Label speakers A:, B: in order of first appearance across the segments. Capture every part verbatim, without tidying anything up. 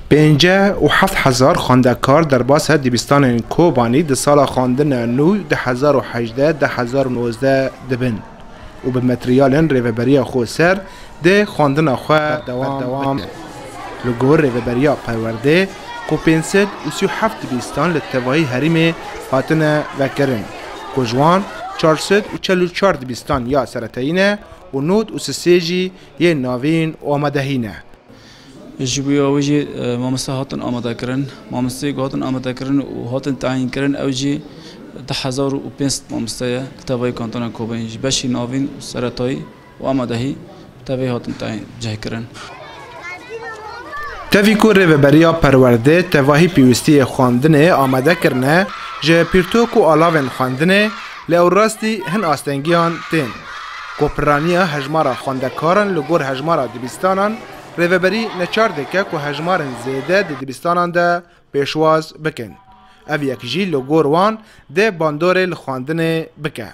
A: پنجاه و هفت هزار خواندکار در باس دبستان کوبانی در سال خواندن نو ده هزار و هجده ده هزار و نوزده دبن و به متریال ریوبری خو سر ده خواندن خو دوام لگور ریوبری پرورده کو پنسد و سی و هفت دبستان لتوایی حریم هاتن وکرن کجوان چهارصد و چهل و چهار دبستان یا سرطینه و نود و سسیجی یه ناوین و آمدهینه.
B: جبوی آویجی مامسته هاتن آماده کردن، مامسته هاتن آماده کردن و هاتن تعیین کردن آویجی ده هزار و پنجصد مامسته کتابای کانتون کوبانی باشی ناوین سرطایی و آمادهی کتابای هاتن تعیین جه کردن.
A: تفیکو ریوبریا پرورده تواهی پیوستی خواندنه آماده کرنه جه پیرتوک و آلاوین خواندنه لئو راستی هن آستنگیان تین. کوپرانیا هجمارا خواندکاران لگور هجمارا دبستانان ریوبری نچارده که که هجمارن زیده ده دبستانان ده پیشواز بکن. او یک جی لگور وان ده باندور لخواندن بکه.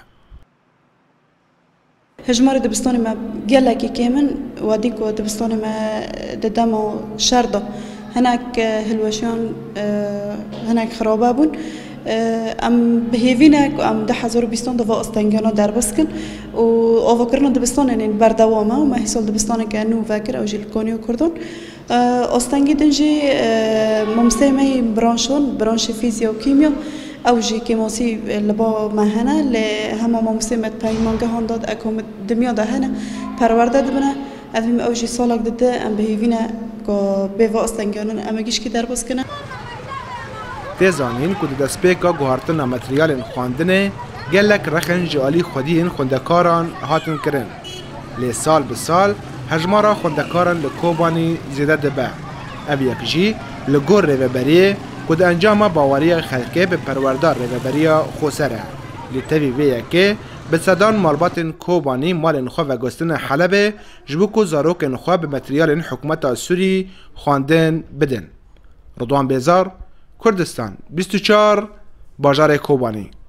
C: هجمار دبستان ما گلکی کمن وادی کو دبستان ما ددما شرده هناك هلوشان هناك خرابه بون ام بهیوینک ام ده هزار و بیستان دو استنگانا در بسکن و آوکرنا دبستان این بردوامه و ما حسال دبستان که نو فکر او جیل کنیو کردن استنگی دنجی ممسیمه برانشون برانش فیزیا و کیمیا او جی کیماسی لبا مهنه ل همه ممسیمت پیمانگه هنداد اکم دنیا ده هنه پرورده دبنه افیم او جی سالک دده ام بهیوینه که به وا استنگانن امگیش که در بسکنه
A: تزانین که دست پیکا گوهرتن متریال خواندنه گلک رخن جالی خودی این خوندکاران هاتن کرن. لی سال به سال هجمارا خوندکاران لکوبانی زیده دبه. او یک جی لگور ریوبریه که انجام باوری خلقه به پروردار ریوبریا خوسره. لی تاوی ویه که به صدان مالبات کوبانی مال نخوا و گستن حلبه جبوکو زاروک نخوا به متریال حکومت سوری خواندن بدن. رضوان بیزار کردستان بیست و چهار باجار کوبانی